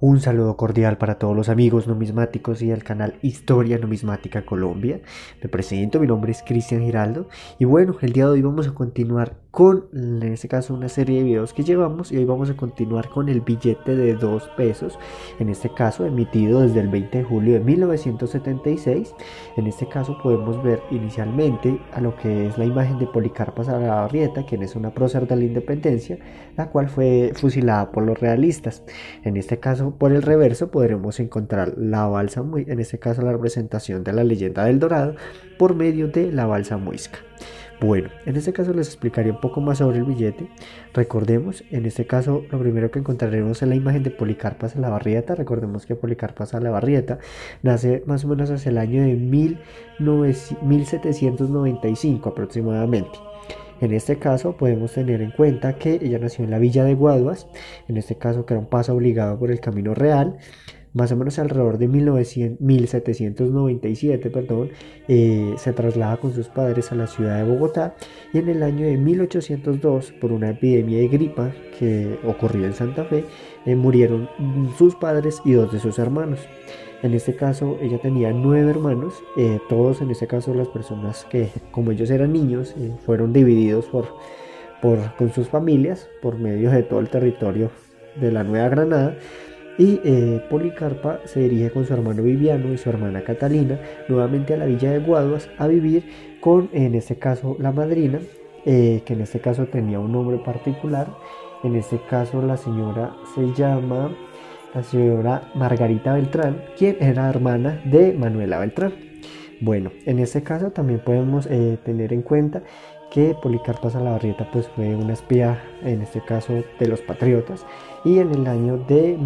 Un saludo cordial para todos los amigos numismáticos y del canal Historia Numismática Colombia. Me presento, mi nombre es Cristian Giraldo y bueno, el día de hoy vamos a continuar con, en este caso, una serie de videos que llevamos y hoy vamos a continuar con el billete de 2 pesos, en este caso emitido desde el 20 de julio de 1976. En este caso podemos ver inicialmente a lo que es la imagen de Policarpa Salabarrieta, quien es una prócer de la independencia, la cual fue fusilada por los realistas. En este caso, por el reverso podremos encontrar la balsa, en este caso la representación de la leyenda del Dorado por medio de la balsa muisca. Bueno, en este caso les explicaré un poco más sobre el billete. Recordemos, en este caso lo primero que encontraremos es la imagen de Policarpa Salabarrieta. Recordemos que Policarpa Salabarrieta nace más o menos hacia el año de 1795 aproximadamente. En este caso podemos tener en cuenta que ella nació en la villa de Guaduas, en este caso que era un paso obligado por el Camino Real, más o menos alrededor de 1797, se traslada con sus padres a la ciudad de Bogotá y en el año de 1802, por una epidemia de gripa que ocurrió en Santa Fe, murieron sus padres y 2 de sus hermanos. En este caso ella tenía 9 hermanos, todos en este caso las personas que como ellos eran niños fueron divididos con sus familias por medio de todo el territorio de la Nueva Granada. Y Policarpa se dirige con su hermano Viviano y su hermana Catalina nuevamente a la villa de Guaduas a vivir con, en este caso, la madrina, que en este caso tenía un nombre particular. En este caso la señora se llama la señora Margarita Beltrán, quien era hermana de Manuela Beltrán. Bueno, en este caso también podemos tener en cuenta que Policarpa Salabarrieta pues fue una espía, en este caso de los patriotas, y en el año de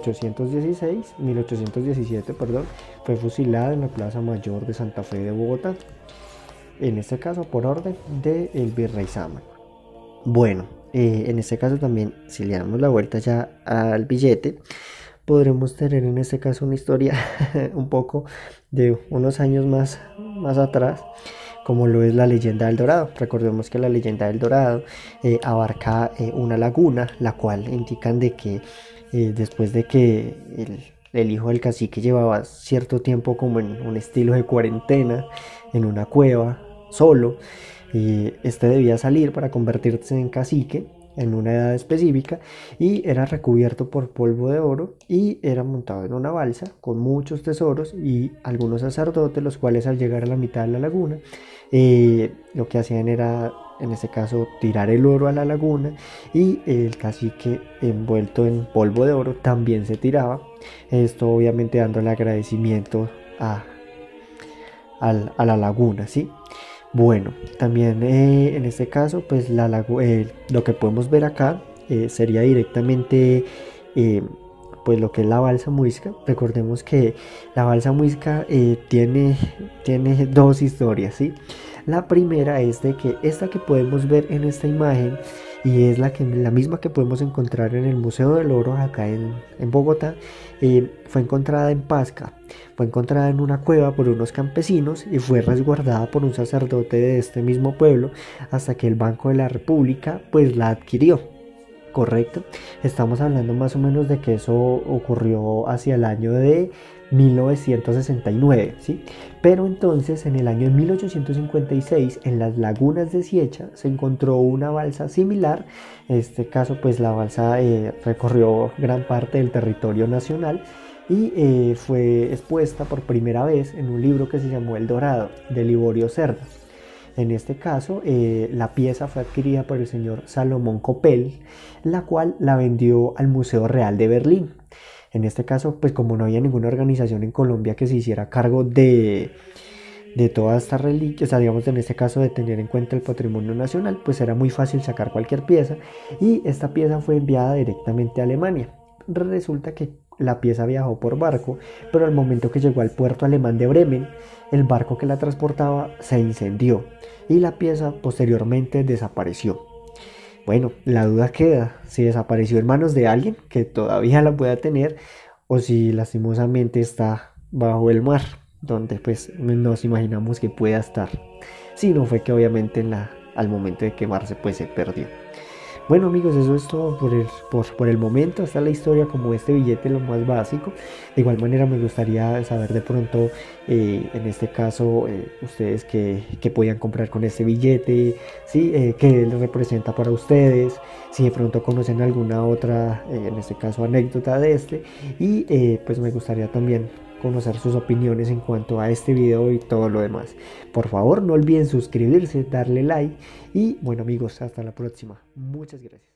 1817, fue fusilada en la Plaza Mayor de Santa Fe de Bogotá, en este caso por orden del virrey Sámano. Bueno, en este caso también, si le damos la vuelta ya al billete, podremos tener en este caso una historia un poco de unos años más atrás, como lo es la leyenda del Dorado. Recordemos que la leyenda del Dorado abarca una laguna, la cual indican de que después de que el hijo del cacique llevaba cierto tiempo como en un estilo de cuarentena, en una cueva, solo, este debía salir para convertirse en cacique en una edad específica y era recubierto por polvo de oro y era montado en una balsa con muchos tesoros y algunos sacerdotes, los cuales al llegar a la mitad de la laguna lo que hacían era, en este caso, tirar el oro a la laguna y el cacique envuelto en polvo de oro también se tiraba, esto obviamente dando el agradecimiento a la laguna, ¿sí? Bueno, también en este caso, pues lo que podemos ver acá sería directamente pues lo que es la balsa muisca. Recordemos que la balsa muisca tiene 2 historias, ¿sí? La primera es de que esta que podemos ver en esta imagen y es la misma que podemos encontrar en el Museo del Oro acá en Bogotá, fue encontrada en Pasca. Fue encontrada en una cueva por unos campesinos y fue resguardada por un sacerdote de este mismo pueblo hasta que el Banco de la República pues la adquirió. Correcto, estamos hablando más o menos de que eso ocurrió hacia el año de 1969, ¿sí? Pero entonces en el año de 1856 en las lagunas de Ciecha se encontró una balsa similar. En este caso pues la balsa recorrió gran parte del territorio nacional y fue expuesta por primera vez en un libro que se llamó El Dorado, de Liborio Cerda. En este caso, la pieza fue adquirida por el señor Salomón Coppel, la cual la vendió al Museo Real de Berlín. En este caso, pues como no había ninguna organización en Colombia que se hiciera cargo de todas estas reliquias, o sea, digamos en este caso de tener en cuenta el patrimonio nacional, pues era muy fácil sacar cualquier pieza y esta pieza fue enviada directamente a Alemania. Resulta que la pieza viajó por barco, pero al momento que llegó al puerto alemán de Bremen, el barco que la transportaba se incendió y la pieza posteriormente desapareció. Bueno, la duda queda si desapareció en manos de alguien que todavía la pueda tener o si lastimosamente está bajo el mar, donde pues nos imaginamos que pueda estar. Si no fue que obviamente al momento de quemarse pues se perdió. Bueno amigos, eso es todo por el momento. Esta es la historia como este billete, lo más básico. De igual manera me gustaría saber de pronto, en este caso, ustedes que podían comprar con este billete, ¿sí? ¿Qué les representa para ustedes? Si de pronto conocen alguna otra, en este caso, anécdota de este. Y pues me gustaría también conocer sus opiniones en cuanto a este video y todo lo demás. Por favor, no olviden suscribirse, darle like y bueno amigos, hasta la próxima. Muchas gracias.